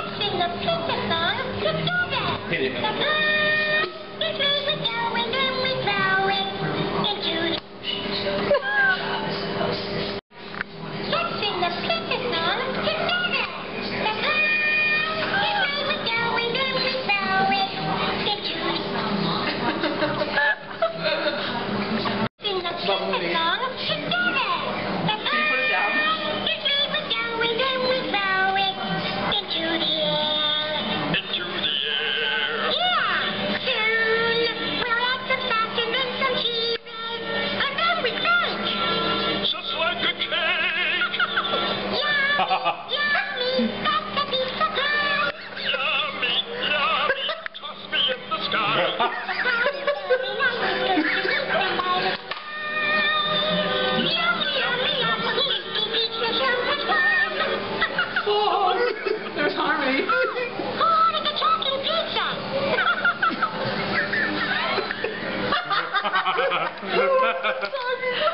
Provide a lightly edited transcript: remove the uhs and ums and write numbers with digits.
sing the pizza song together. Hit it. The this way we go and then we throw it into the... Let's sing the pizza song together. The this way we go and then we throw it into the... Sing the pizza song together. The this way we go and then we throw it into the air. Into the air. Yeah, soon we'll add some sausage and some cheese, and then we bake. Just like a cake. Yummy, that's the pizza pie. Yummy, yummy. Toss me in the sky. Oh, there's harmony. Oh, it's a talking pizza.